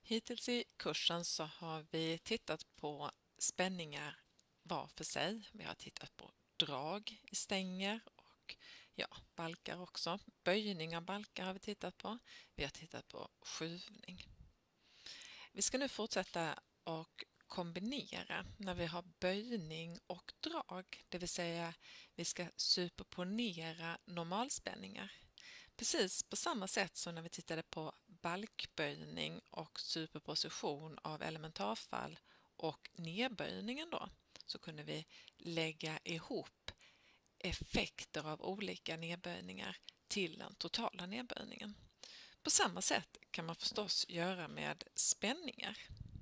Hittills i kursen så har vi tittat på spänningar var för sig. Vi har tittat på drag i stänger och balkar också. Böjning av balkar har vi tittat på. Vi har tittat på skjuvning. Vi ska nu fortsätta och kombinera när vi har böjning och drag, det vill säga vi ska superponera normalspänningar. Precis på samma sätt som när vi tittade på balkböjning och superposition av elementarfall och nedböjningen då, så kunde vi lägga ihop effekter av olika nedböjningar till den totala nedböjningen. På samma sätt kan man förstås göra med spänningar.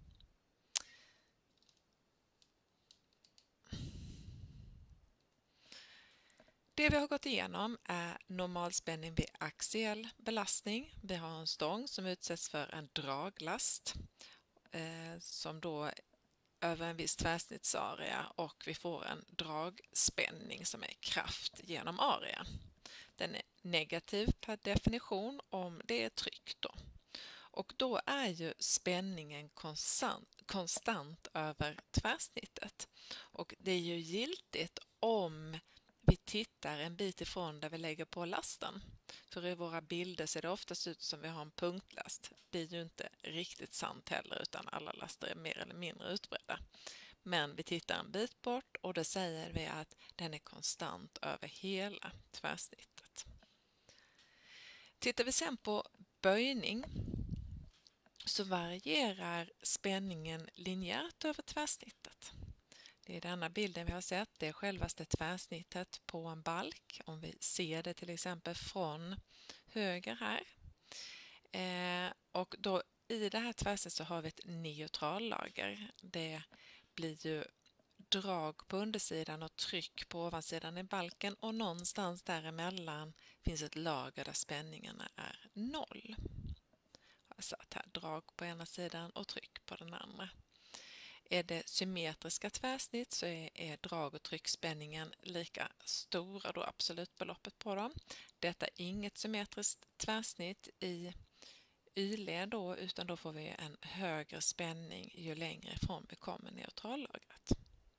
Det vi har gått igenom är normalspänning vid axiell belastning. Vi har en stång som utsätts för en draglast som då över en viss tvärsnittsarea, och vi får en dragspänning som är kraft genom area. Den är negativ per definition om det är tryck då. Och då är ju spänningen konstant över tvärsnittet. Och det är ju giltigt om vi tittar en bit ifrån där vi lägger på lasten. För i våra bilder ser det oftast ut som vi har en punktlast. Det är ju inte riktigt sant heller, utan alla laster är mer eller mindre utbredda. Men vi tittar en bit bort och då säger vi att den är konstant över hela tvärsnittet. Tittar vi sen på böjning så varierar spänningen linjärt över tvärsnittet. Det är denna bilden vi har sett, det är självaste tvärsnittet på en balk. Om vi ser det till exempel från höger här. Och då i det här tvärsnittet så har vi ett neutrallager. Det blir ju drag på undersidan och tryck på ovansidan i balken, och någonstans däremellan finns ett lager där spänningarna är 0. Alltså att här drag på ena sidan och tryck på den andra. Är det symmetriska tvärsnitt så är drag- och tryckspänningen lika stora då, absolutbeloppet på dem. Detta är inget symmetriskt tvärsnitt i Y-led då, utan då får vi en högre spänning ju längre ifrån vi kommer neutrallagret.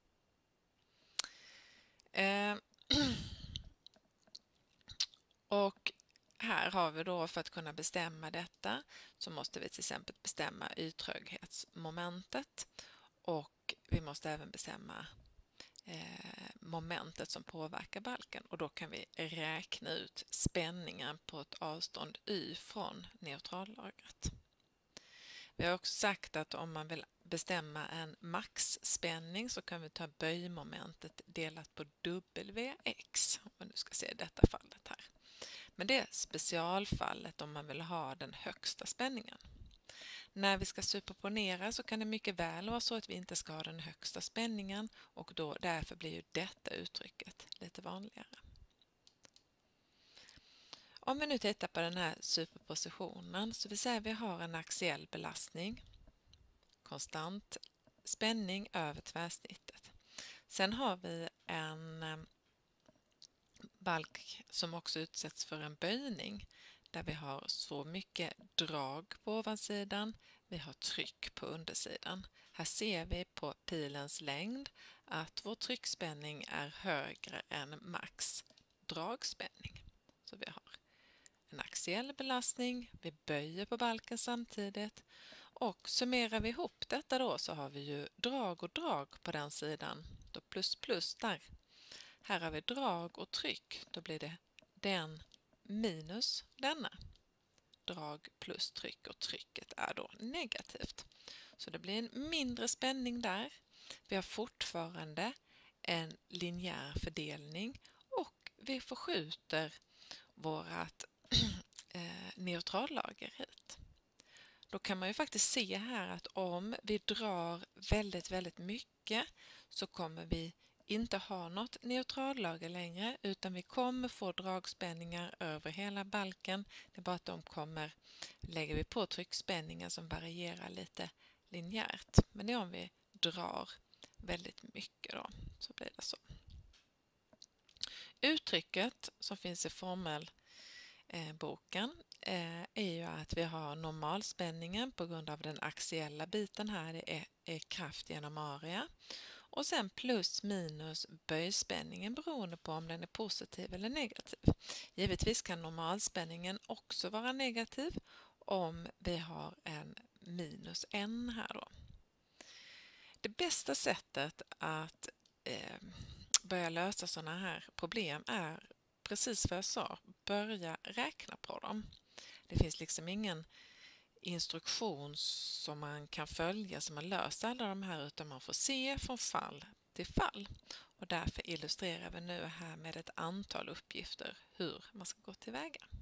Och här har vi då, för att kunna bestämma detta så måste vi till exempel bestämma yttröghetsmomentet, och vi måste även bestämma momentet som påverkar balken, och då kan vi räkna ut spänningen på ett avstånd y från neutrallagret. Vi har också sagt att om man vill bestämma en maxspänning så kan vi ta böjmomentet delat på wx, om man nu ska se detta fallet här. Men det är specialfallet om man vill ha den högsta spänningen. När vi ska superponera så kan det mycket väl vara så att vi inte ska ha den högsta spänningen, och då därför blir ju detta uttrycket lite vanligare. Om vi nu tittar på den här superpositionen så vill säga att vi har en axiell belastning, konstant spänning över tvärsnittet. Sen har vi en balk som också utsätts för en böjning där vi har så mycket drag på ovansidan, vi har tryck på undersidan. Här ser vi på pilens längd att vår tryckspänning är högre än max dragspänning. Så vi har en axiell belastning, vi böjer på balken samtidigt, och summerar vi ihop detta då så har vi ju drag och drag på den sidan, då plus plus där. Här har vi drag och tryck, då blir det den minus denna. Drag plus tryck, och trycket är då negativt. Så det blir en mindre spänning där. Vi har fortfarande en linjär fördelning, och vi förskjuter vårat neutrallager hit. Då kan man ju faktiskt se här att om vi drar väldigt mycket så kommer vi inte ha något neutrallager längre, utan vi kommer få dragspänningar över hela balken. Det är bara att lägger vi på tryckspänningar som varierar lite linjärt. Men det är om vi drar väldigt mycket då, så blir det så. Uttrycket som finns i formelboken är ju att vi har normalspänningen på grund av den axiella biten här, det är kraft genom area. Och sen plus minus böjspänningen beroende på om den är positiv eller negativ. Givetvis kan normalspänningen också vara negativ om vi har en minus n här då. Det bästa sättet att börja lösa sådana här problem är precis vad jag sa, börja räkna på dem. Det finns liksom ingen instruktion som man kan följa som man löser alla de här, utan man får se från fall till fall. Och därför illustrerar vi nu här med ett antal uppgifter hur man ska gå tillväga.